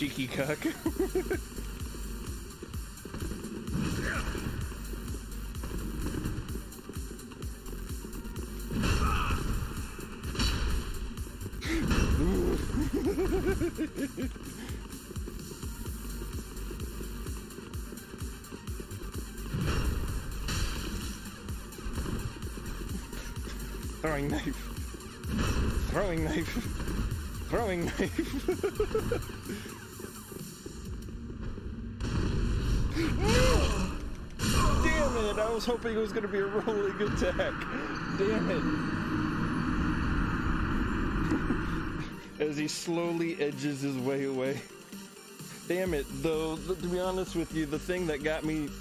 cheeky cuck. Throwing knife. Throwing knife. Throwing knife. Damn it! I was hoping it was going to be a rolling attack. Damn it. As he slowly edges his way away. Damn it, though, to be honest with you, the thing that got me